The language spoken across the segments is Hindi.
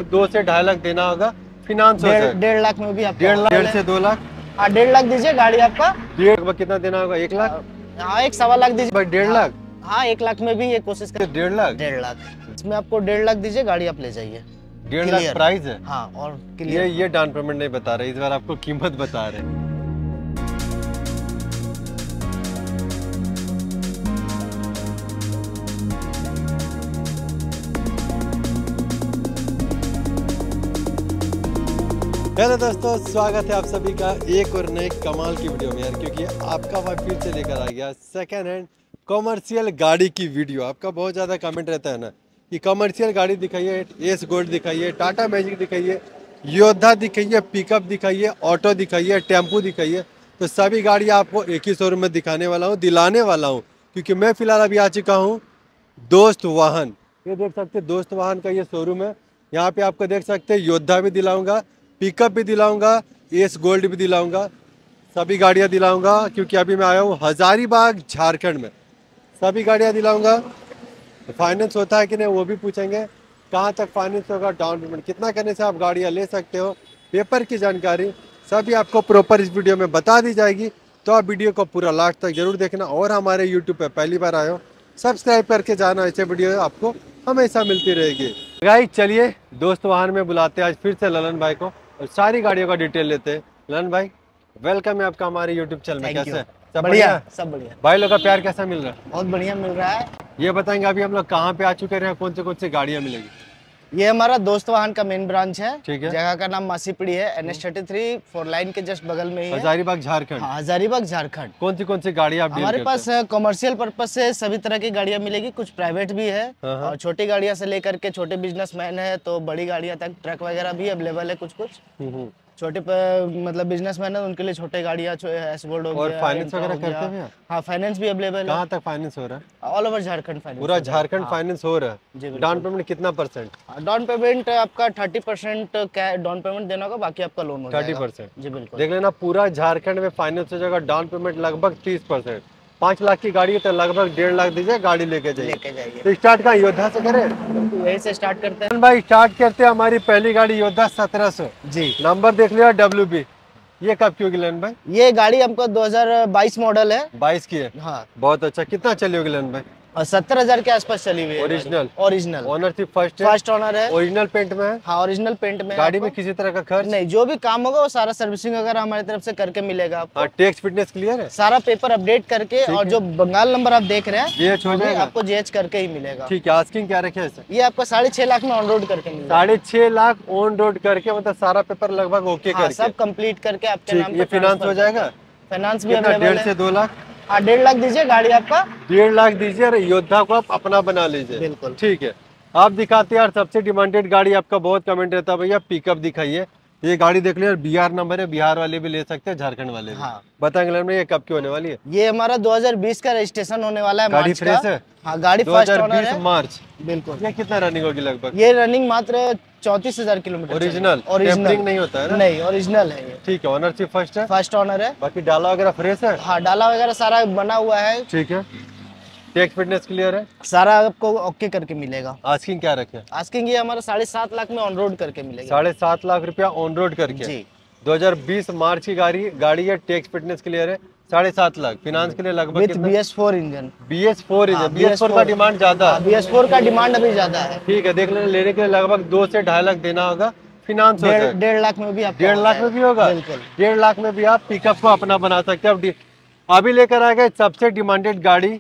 लगभग 2 से 2.5 लाख देना होगा, फिनांस हो जाएगा। 1.5 लाख में भी आपको 1.5 से 2 लाख। हाँ 1.5 लाख दीजिए गाड़ी आपका। लगभग कितना देना होगा? 1 लाख। हाँ 1.25 लाख दीजिए। 1.5 लाख। हाँ 1 लाख में भी ये कोशिश कर। 1.5 लाख। 1.5 लाख इसमें आपको 1.5 लाख दीजिए, गाड़ी आप ले जाइए। 1.5 लाख प्राइस है। हाँ और क्लियर। ये डाउन पेमेंट नहीं बता रहे, इस बार आपको कीमत बता रहे हैं। हेलो दोस्तों, स्वागत है आप सभी का एक और नए कमाल की वीडियो में यार, क्योंकि आपका भाई फिर से लेकर आ गया सेकंड हैंड कमर्शियल गाड़ी की वीडियो। आपका बहुत ज़्यादा कमेंट रहता है ना कि कमर्शियल गाड़ी दिखाइए, एस गोल्ड दिखाइए, टाटा मैजिक दिखाइए, योद्धा दिखाइए, पिकअप दिखाइए, ऑटो दिखाइए, टेम्पू दिखाइए। तो सभी गाड़ी आपको एक ही शोरूम में दिखाने वाला हूँ, दिलाने वाला हूँ, क्योंकि मैं फिलहाल अभी आ चुका हूँ दोस्त वाहन। ये देख सकते हैं दोस्त वाहन का ये शोरूम है। यहाँ पे आपको देख सकते हैं योद्धा भी दिलाऊंगा, पिकअप भी दिलाऊंगा, एस गोल्ड भी दिलाऊंगा, सभी गाड़ियाँ दिलाऊंगा, क्योंकि अभी मैं आया हूँ हजारीबाग झारखंड में। सभी गाड़ियाँ दिलाऊंगा। फाइनेंस होता है कि नहीं वो भी पूछेंगे, कहाँ तक फाइनेंस होगा, डाउन पेमेंट कितना करने से आप गाड़ियाँ ले सकते हो, पेपर की जानकारी सभी आपको प्रॉपर इस वीडियो में बता दी जाएगी। तो आप वीडियो को पूरा लास्ट तक जरूर देखना, और हमारे यूट्यूब पर पहली बार आए हो सब्सक्राइब करके जाना, ऐसे वीडियो आपको हमेशा मिलती रहेगी। गाइस चलिए दोस्त वाहन में बुलाते हैं आज फिर से ललन भाई को, और सारी गाड़ियों का डिटेल लेते हैं। ललन भाई वेलकम है आपका हमारे यूट्यूब चैनल में। कैसे सब बढ़िया? सब बढ़िया। भाई लोग का प्यार कैसा मिल रहा है? बहुत बढ़िया मिल रहा है। ये बताएंगे अभी हम लोग कहाँ पे आ चुके हैं, कौन सी गाड़ियाँ मिलेगी? ये हमारा दोस्त वाहन का मेन ब्रांच है। ठीक है। जगह का नाम मासीपीड़ी है, NH33 4 लाइन के जस्ट बगल में ही है। हजारीबाग झारखंड। हाँ हजारीबाग झारखंड। कौन सी गाड़ी आप हमारे पास कमर्शियल पर्पस से सभी तरह की गाड़ियाँ मिलेगी, कुछ प्राइवेट भी है और छोटी गाड़ियाँ से लेकर के छोटे बिजनेसमैन है तो बड़ी गाड़ियाँ तक, ट्रक वगैरह भी अवेलेबल है। कुछ छोटे मतलब बिजनेसमैन है उनके लिए छोटे गाड़ियाँ, एस गोल्ड हो गया। और फाइनेंस वगैरह करते हैं? हाँ फाइनेंस भी अवेलेबल है। कहाँ तक फाइनेंस हो रहा है? ऑल ओवर झारखंड फाइनेंस, पूरा झारखंड फाइनेंस हो रहा जी। है। डाउन पेमेंट कितना %? डाउन पेमेंट आपका 30% डाउन पेमेंट देना होगा, बाकी आपका लोन हो जाएगा। 30%? जी बिल्कुल। देख लेना पूरा झारखंड में फाइनेंस हो जाएगा। डाउन पेमेंट लगभग 30%। 5 लाख की गाड़ी है तो लगभग 1.5 लाख दीजिए, गाड़ी लेके जाइए। तो स्टार्ट कहाँ योद्धा से करें? यही से स्टार्ट करते हैं भाई। स्टार्ट करते हैं हमारी पहली गाड़ी योद्धा 1700 जी। नंबर देख लिया WB। ये कब की होगी लन भाई? ये गाड़ी हमको 2022 मॉडल है। 22 की है? हाँ। बहुत अच्छा। कितना चली होगी लन भाई? 70,000 के आसपास चली हुई है। ओरिजिनल ओनरशिप फर्स्ट ओनर है। ओरिजिनल पेंट में है? हाँ ओरिजिनल पेंट में। गाड़ी में किसी तरह का खर्च नहीं, जो भी काम होगा वो सारा सर्विसिंग वगैरह हमारी तरफ से करके मिलेगा आपको। टैक्स फिटनेस क्लियर है? सारा पेपर अपडेट करके, और जो बंगाल नंबर आप देख रहे हैं GH हो जाएगा आपको GH करके ही मिलेगा। ठीक है। आस्किंग क्या रखे है? ये आपका 6.5 लाख में ऑन रोड करके मिलेगा। 6.5 लाख ऑन रोड करके, मतलब सारा पेपर लगभग ओके करके सब कंप्लीट करके आपके नाम पे। ये फाइनेंस हो जाएगा? फाइनेंस भी 1.5 से 2 लाख। हाँ 1.5 लाख दीजिए, गाड़ी आपका 1.5 लाख दीजिए और योद्धा को आप अपना बना लीजिए। बिल्कुल ठीक है। आप दिखाते हैं यार सबसे डिमांडेड गाड़ी, आपका बहुत कमेंट रहता है भैया पिकअप दिखाइए। ये गाड़ी देख लो यार, BR नंबर है, बिहार वाले भी ले सकते हैं, झारखंड वाले भी। हाँ। बताएंगे ये कब की होने वाली है? ये हमारा 2020 का रजिस्ट्रेशन होने वाला है। गाड़ी फ्रेश है? हाँ गाड़ी फर्स्ट ओनर 2020 है। मार्च। बिल्कुल। ये कितना रनिंग होगी लगभग? ये रनिंग मात्र 34,000 किलोमीटर। ओरिजिनल नहीं होता है ना? नहीं ओरिजिनल है ये। ठीक है। ओनरशिप फर्स्ट ओनर है। बाकी डाला वगैरह फ्रेश है? हाँ डाला वगैरह सारा बना हुआ है। ठीक है। टैक्स फिटनेस क्लियर है? सारा आपको ओके करके मिलेगा। आस्किंग क्या रखे? आस्किंग ये हमारा 7.5 लाख में ऑन रोड करके मिलेगा। 7.5 लाख रुपया ऑन रोड करके जी। 2020 मार्च की गाड़ी है, टैक्स फिटनेस क्लियर है। 7.5 लाख फिनांस के लिए लगभग with BS4 engine. BS4 engine. BS4 का डिमांड ज्यादा है। BS4 का डिमांड अभी ज्यादा है। ठीक है। देख लेने के लिए लगभग 2 से 2.5 लाख देना होगा, फिनांस हो जाएगा। 1.5 लाख में भी आप 1.5 लाख में भी होगा? बिल्कुल। 1.5 लाख में भी आप पिकअप को अपना बना सकते हैं। अभी लेकर आ गए सबसे डिमांडेड गाड़ी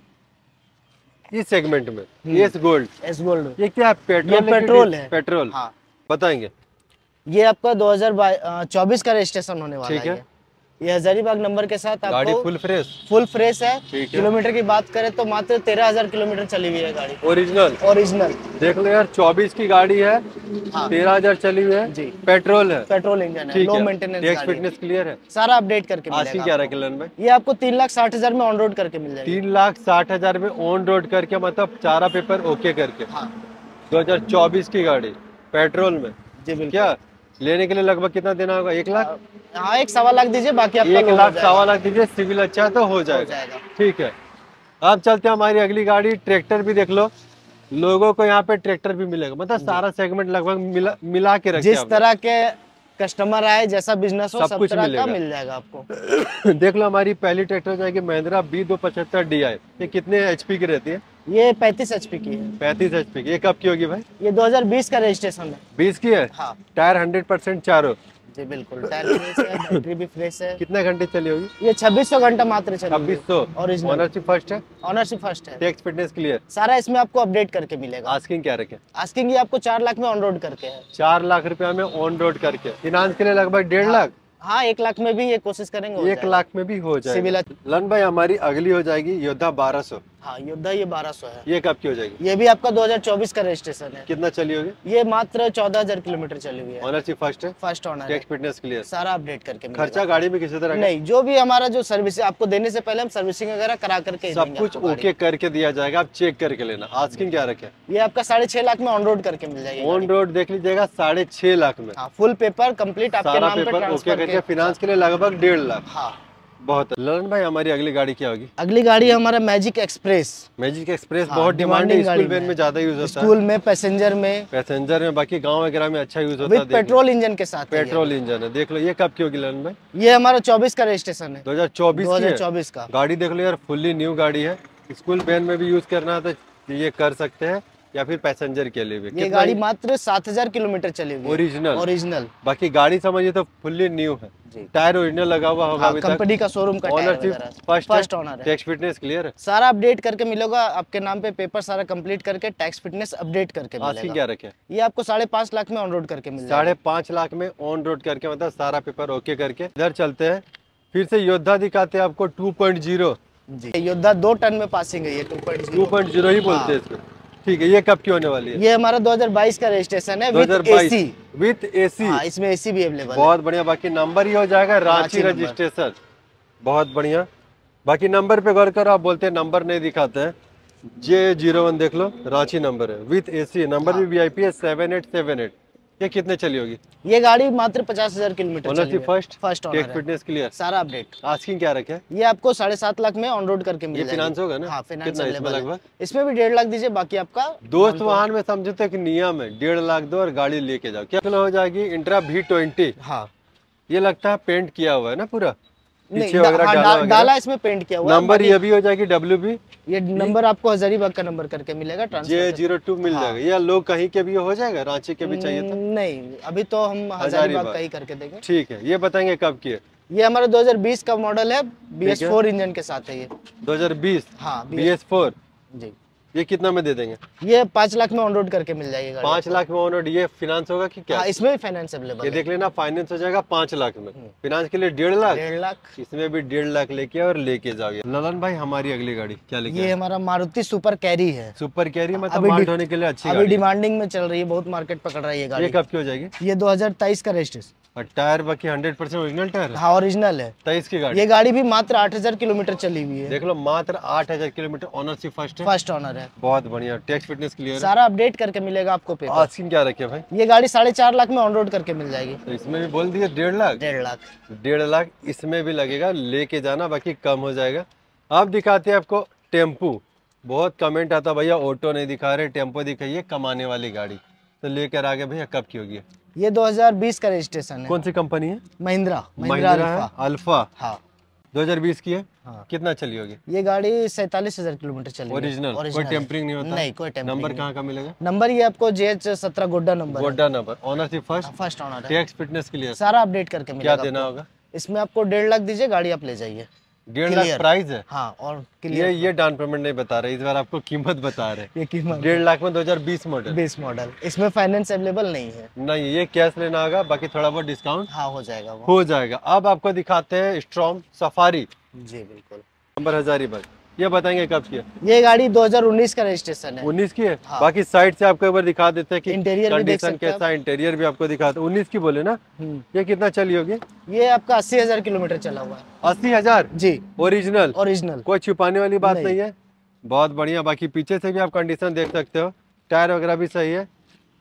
इस सेगमेंट में, एस गोल्ड। ये क्या है? पेट्रोल है। पेट्रोल। हाँ। बताएंगे। ये आपका 2024 का रजिस्ट्रेशन होने वाला है। ये हजारीबाग नंबर के साथ आपको गाड़ी फुल फ्रेश है। किलोमीटर की बात करें तो मात्र 13,000 किलोमीटर चली हुई है गाड़ी। ओरिजिनल देख लो यार, 24 की गाड़ी है। 13,000 चली हुई है जी। पेट्रोल इंजन है। Low maintenance. Tax fitness clear है? सारा अपडेट करके मिलेगा। क्या रखे लन भाई? ये आपको 3,60,000 में ऑन रोड करके मिल जाएगा। 3,60,000 में ऑन रोड करके, मतलब सारा पेपर ओके करके। 2024 की गाड़ी पेट्रोल में जी। बिल्कुल। क्या लेने के लिए लगभग कितना देना होगा? 1 लाख? हाँ 1.25 लाख दीजिए, बाकी आपका 1 लाख 1.25 लाख दीजिए, सिविल अच्छा तो हो जाएगा। ठीक है। अब चलते हैं हमारी अगली गाड़ी, ट्रैक्टर भी देख लो। लोगों को यहाँ पे ट्रैक्टर भी मिलेगा, मतलब सारा सेगमेंट लगभग मिला के रखे जिस तरह के कस्टमर आए, जैसा बिजनेस हो, सब कुछ तरह मिलेगा। का मिल जाएगा आपको। देख लो हमारी पहली ट्रैक्टर हो जाएगी महिंद्रा B275 DI। ये कितने HP की रहती है? ये 35 HP की है। 35 HP की। ये कब की होगी भाई? ये 2020 का रजिस्ट्रेशन है। 20 की है? हाँ टायर 100% चारों? जी बिल्कुल, टायर फ्रेश है, बैटरी भी फ्रेश है। कितने घंटे चली होगी? ये 2600 घंटा मात्र चली। 2600। ओरिजिनल। ओनरशिप फर्स्ट है? ओनरशिप फर्स्ट है। Tax fitness clear? सारा इसमें आपको अपडेट करके मिलेगा। आस्किंग क्या रखे? आस्किंग ये आपको 4 लाख में ऑन रोड करके है। 4 लाख रुपया में ऑन रोड करके। फिनांस के लिए लगभग 1.5 लाख? हाँ 1 लाख में भी ये कोशिश करेंगे, 1 लाख में भी हो जाएगा। सिविल। लन भाई हमारी अगली हो जाएगी योद्धा 1200। हाँ योद्धा ये 1200 है। ये कब की हो जाएगी? ये भी आपका 2024 का रजिस्ट्रेशन है। कितना चली होगी? ये मात्र 14,000 किलोमीटर चली हुई है। ओनरशिप फर्स्ट है? फर्स्ट ओनर है। Tax fitness clear? सारा अपडेट करके मिलेगा। खर्चा गाड़ी में किसी तरह का? नहीं, जो भी हमारा जो सर्विस आपको देने से पहले हम सर्विसिंग वगैरह करा करके सब कुछ ओके करके दिया जाएगा, आप चेक करके लेना। आस्किंग क्या रखे? ये आपका 6.5 लाख में ऑन रोड करके मिल जाएगी। ऑन रोड देख लीजिएगा 6.5 लाख में। हाँ, फुल पेपर कंप्लीट आपके सारा नाम पे पेपर ओके ट्रांसफर करके फिनांस के लिए लगभग 1.5 लाख। हाँ बहुत। ललन भाई हमारी अगली गाड़ी क्या होगी? अगली गाड़ी हमारा मैजिक एक्सप्रेस। मैजिक एक्सप्रेस हाँ, बहुत डिमांडिंग, गाड़ी स्कूल वैन में ज्यादा यूज होता है। स्कूल में, पैसेंजर में, पैसेंजर में, बाकी गांव वगैरह में अच्छा यूज होता विद है। पेट्रोल इंजन के साथ। पेट्रोल इंजन है। देख लो ये कब की होगी ललन भाई? ये हमारा 24 का रजिस्ट्रेशन है। 2024 का। गाड़ी देख लो यार, फुल्ली न्यू गाड़ी है। स्कूल वैन में भी यूज करना है तो ये कर सकते हैं, या फिर पैसेंजर के लिए भी। ये गाड़ी मात्र 7,000 किलोमीटर चली हुई है। ओरिजिनल। बाकी गाड़ी समझिए तो फुल्ली न्यू है। टायर ओरिजिनल लगा हुआ होगा अभी तक। कंपनी का शोरूम का टायर वगैरह। फर्स्ट ओनर है। टैक्स फिटनेस क्लियर है? सारा अपडेट करके मिलेगा आपके नाम पे, पेपर सारा कंप्लीट करके टैक्स फिटनेस अपडेट करके मिलेगा। आस्किंग क्या रखे? ये आपको 5.5 लाख में ऑन रोड करके मिल जाएगा। 5.5 लाख में ऑन रोड करके, मतलब सारा पेपर ओके करके। इधर चलते हैं, फिर से योद्धा दिखाते हैं आपको 2.0 जी। योद्धा 2 टन में पासिंग है ये 2.0 ही बोलते हैं इसको। ठीक है, ये कब की होने वाली है? ये हमारा 2022 का रजिस्ट्रेशन है, 2022 विथ एसी। हाँ, इसमें एसी भी अवेलेबल है। बहुत बढ़िया। बाकी नंबर ही हो जाएगा रांची रजिस्ट्रेशन। बहुत बढ़िया। बाकी नंबर पे गौर करो, आप बोलते हैं नंबर नहीं दिखाते हैं। J01 देख लो, रांची नंबर है विथ एसी। नंबर भी VIP है 7878। ये कितने चली होगी? ये गाड़ी मात्र 50,000 किलोमीटर चली है। फर्स्ट ओनर है। Fitness clear? सारा अपडेट। आस्किंग क्या रखे? ये आपको 7.5 लाख में ऑन रोड करके मिल ये जाएगी। फिनांस होगा ना? हाँ, फिनांस कितना इसमें लगभग? इसमें भी 1.5 लाख दीजिए, बाकी आपका दोस्त वाहन में समझो तो एक नियम है, 1.5 लाख दो और गाड़ी लेके जाओ। क्या हो जाएगी? Intra V20। हाँ, ये लगता है पेंट किया हुआ है ना पूरा? नहीं, डाला इसमें पेंट किया हुआ है। नंबर ये भी हो जाएगी WB। ये नंबर आपको हजारीबाग का नंबर करके मिलेगा। J02 मिल जाएगा। या लोग कहीं के भी हो जाएगा? रांची के भी चाहिए था? नहीं, अभी तो हम हजारीबाग का ही करके देंगे। ठीक है, ये बताएंगे कब की है? ये हमारा 2020 का मॉडल है, BS4 इंजन के साथ है ये। 2020? हाँ, BS4 जी। ये कितना में दे देंगे? ये 5 लाख में ऑन रोड करके मिल जाएगी गाड़ी। 5 लाख में ऑन रोड। ये फिनांस होगा कि क्या? हाँ, इसमें भी फाइनेंस अवेलेबल ये है। देख लेना, फाइनेंस हो जाएगा 5 लाख में। फिनांस के लिए 1.5 लाख। 1.5 लाख। इसमें भी 1.5 लाख लेके और लेके जाओगे। ललन भाई हमारी अगली गाड़ी क्या लेके? ये हमारा मारुति सुपर कैरी है। सुपर कैरी मतलब माल ढोने के लिए अच्छी अभी डिमांडिंग में चल रही है, बहुत मार्केट पकड़ रही है गाड़ी। ये कब की हो जाएगी? ये 2023 का रजिस्ट्रेशन। और टायर बाकी 100% ओरिजिनल टायर है? हाँ, ओरिजिनल है। 23 की गाड़ी। ये गाड़ी भी मात्र 8,000 किलोमीटर चली हुई है। देख लो, मात्र 8,000 किलोमीटर। ओनरशिप फर्स्ट है? फर्स्ट ओनर है। बहुत बढ़िया। टैक्स फिटनेस क्लियर है? सारा अपडेट करके मिलेगा आपको पेपर। आस्किंग क्या रखे भाई? ये गाड़ी 4.5 लाख में ऑन रोड करके मिल जाएगी। तो इसमें भी बोल दिए 1.5 लाख। 1.5 लाख। 1.5 लाख इसमें भी लगेगा, लेके जाना, बाकी कम हो जाएगा। अब दिखाते हैं आपको टेम्पू। बहुत कमेंट आता भैया ऑटो नहीं दिखा रहे, टेम्पो दिखाइए, कमाने वाली गाड़ी। तो लेकर आगे भैया कब की होगी? ये 2020 का रजिस्ट्रेशन है। कौन सी कंपनी है? महिंद्रा अल्फा। हाँ, 2020 की है। हाँ। कितना चली होगी? ये गाड़ी 47,000 किलोमीटर चली है। ओरिजिनल? कोई टेम्परिंग नहीं होता? नहीं, कोई टेम्परिंग। नंबर कहाँ का मिलेगा? नंबर ये आपको JH17 Godda number. Godda number. Ownership first owner है। Tax fitness clear? सारा अपडेट करके मिलेगा। क्या देना होगा? इसमें आपको 1.5 लाख दीजिए, गाड़ी आप ले जाइए। 1.5 लाख प्राइस है? हाँ, और ये डाउन पेमेंट नहीं बता रहे, इस बार आपको कीमत बता रहे। ये कीमत 1.5 लाख में 2020 मॉडल। 20 मॉडल। इसमें फाइनेंस अवेलेबल नहीं है। नहीं, ये कैश लेना होगा, बाकी थोड़ा बहुत डिस्काउंट हाँ, हो जाएगा वो। हो जाएगा। अब आपको दिखाते हैं स्ट्रॉम सफारी। जी बिल्कुल। नंबर हजारीबाग। ये बताएंगे कब की है? ये गाड़ी 2019 का रजिस्ट्रेशन है। 19 की है? हाँ। बाकी साइड से आपको एक बार दिखा देते हैं कि इंटीरियर भी देख सकते हैं। कैसा, इंटीरियर भी आपको दिखाते हैं। 19 की बोले ना? ये कितना चली होगी? ये आपका 80,000 किलोमीटर चला हुआ है। 80,000? जी, ओरिजिनल? ओरिजिनल। कोई छुपाने वाली बात नहीं है। बहुत बढ़िया। बाकी पीछे से भी आप कंडीशन देख सकते हो, टायर वगैरह भी सही है।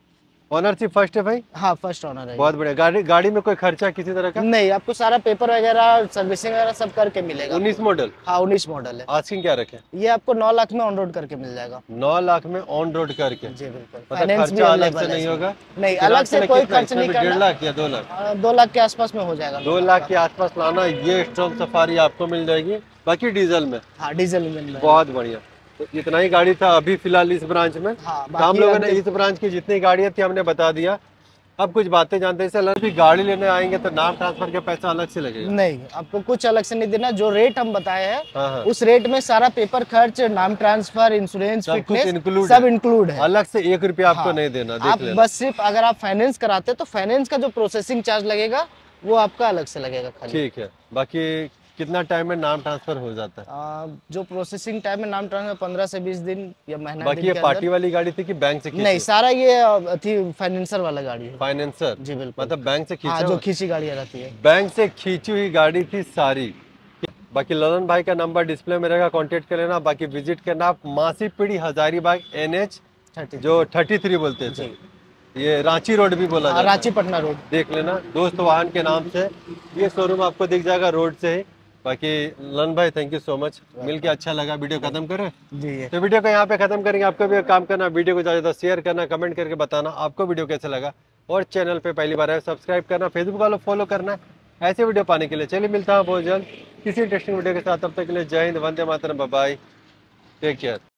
ऑनरशिप फर्स्ट है भाई? हाँ फर्स्ट ओनर है। बहुत बढ़िया। गाड़ी में कोई खर्चा किसी तरह का? नहीं, आपको सारा पेपर वगैरह सर्विसिंग वगैरह सब करके मिलेगा। 19 मॉडल? हाँ 19 मॉडल है। आस्किंग क्या रखे? ये आपको 9 लाख में ऑन रोड करके मिल जाएगा। 9 लाख में ऑन रोड करके? जी बिल्कुल। मतलब फाइनेंस भी खर्चा अलग अवेलेबल से नहीं होगा? नहीं, अलग से कोई खर्च नहीं करना। 1.5 लाख या 2 लाख? 2 लाख के आसपास में हो जाएगा। 2 लाख के आसपास लाना, ये स्ट्रॉम सफारी आपको मिल जाएगी। बाकी डीजल में? हाँ डीजल में मिल बहुत बढ़िया। तो इतना ही गाड़ी था अभी फिलहाल इस ब्रांच में। हाँ, तो हम लोगों ने इस ब्रांच की जितनी गाड़ियां थी हमने बता दिया। अब कुछ बातें जानते हैं। जैसे अभी गाड़ी लेने आएंगे तो नाम ट्रांसफर का पैसा अलग से लगेगा? नहीं, आपको कुछ अलग से नहीं देना। जो रेट हम बताए हैं हाँ। उस रेट में सारा पेपर खर्च, नाम ट्रांसफर, इंश्योरेंस, सब कुछ फिटनेस सब इंक्लूड है। अलग से 1 रुपया आपको हाँ, नहीं देना। आप देख लेना। बस सिर्फ अगर आप फाइनेंस कराते तो फाइनेंस का जो प्रोसेसिंग चार्ज लगेगा वो आपका अलग से लगेगा खाली। ठीक है। बाकी कितना टाइम में नाम ट्रांसफर हो जाता है? जो प्रोसेसिंग टाइम है नाम ट्रांसफर 15 से 20 दिन या महीना बाकी दिन ये के पार्टी अंदर। वाली गाड़ी थी कि बैंक से खींची? नहीं, सारा ये थी फाइनेंसर वाला गाड़ी है। फाइनेंसर? जी बिल्कुल। मतलब बैंक से हाँ, खींचा जो हुआ? खींची गाड़ियाँ रहती है। बैंक से खींची हुई गाड़ी थी सारी। बाकी ललन भाई का नंबर डिस्प्ले में रहेगा, कांटेक्ट कर लेना। बाकी विजिट करना आप मासी पीढ़ी हजारीबाग NH 30 जो 33 बोलते थे, ये रांची रोड भी बोला जाता है। रांची पटना रोड। देख लेना दोस्त वाहन के नाम से। ये शोरूम आपको दिख जाएगा रोड से ही। बाकी ललन भाई थैंक यू सो मच, मिलके अच्छा लगा। वीडियो खत्म करें? जी। तो वीडियो को यहाँ पे खत्म करेंगे। आपको भी एक काम करना, वीडियो को ज़्यादा शेयर करना, कमेंट करके बताना आपको वीडियो कैसा लगा। और चैनल पे पहली बार है सब्सक्राइब करना, फेसबुक वालों फॉलो करना ऐसे वीडियो पाने के लिए। चलिए मिलता हूँ बहुत जल्द किसी इंटरेस्टिंग वीडियो के साथ। तब तक के लिए जय हिंद, वंदे मातरम, बाय बाय, टेक केयर।